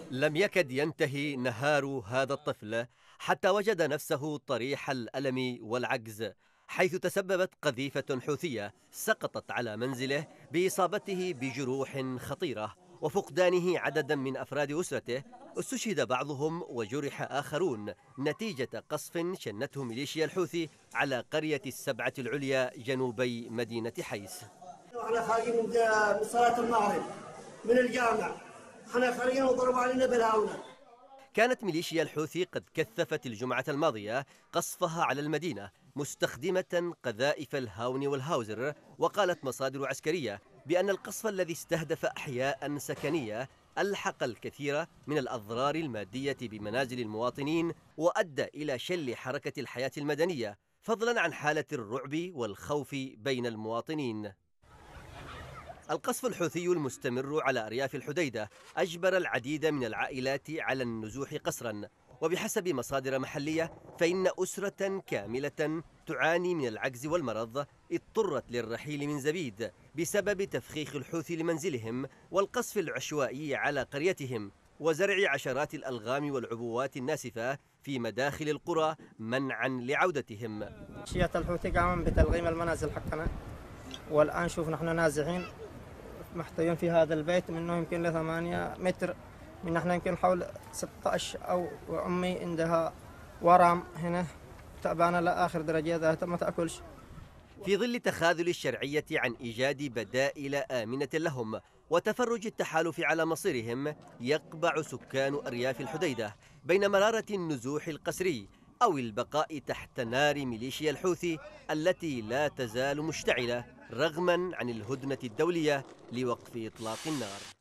لم يكد ينتهي نهار هذا الطفل حتى وجد نفسه طريح الألم والعجز، حيث تسببت قذيفة حوثية سقطت على منزله بإصابته بجروح خطيرة وفقدانه عددا من أفراد أسرته. استشهد بعضهم وجرح آخرون نتيجة قصف شنته ميليشيا الحوثي على قرية السبعة العليا جنوبي مدينة حيس. احنا خارجين من صلاة المغرب من الجامع، احنا خارجين وضربوا علينا بالهاونة. كانت ميليشيا الحوثي قد كثفت الجمعة الماضية قصفها على المدينة مستخدمة قذائف الهاون والهاوزر، وقالت مصادر عسكرية بأن القصف الذي استهدف أحياء سكنية ألحق الكثير من الأضرار المادية بمنازل المواطنين وأدى إلى شل حركة الحياة المدنية، فضلا عن حالة الرعب والخوف بين المواطنين. القصف الحوثي المستمر على أرياف الحديدة أجبر العديد من العائلات على النزوح قسرا، وبحسب مصادر محلية فإن أسرة كاملة تعاني من العجز والمرض اضطرت للرحيل من زبيد بسبب تفخيخ الحوثي لمنزلهم والقصف العشوائي على قريتهم وزرع عشرات الألغام والعبوات الناسفة في مداخل القرى منعا لعودتهم. ميليشيا الحوثي قاموا بتلغيم المنازل حقنا، والآن شوف نحن نازحين محتويين في هذا البيت منه يمكن ل 8 متر، من احنا يمكن حول 16 أو أمي عندها ورم هنا تعبانة لآخر درجة ذاتها ما تأكلش. في ظل تخاذل الشرعية عن إيجاد بدائل آمنة لهم وتفرج التحالف على مصيرهم، يقبع سكان أرياف الحديدة بين مرارة النزوح القسري أو البقاء تحت نار ميليشيا الحوثي التي لا تزال مشتعلة رغما عن الهدنة الدولية لوقف إطلاق النار.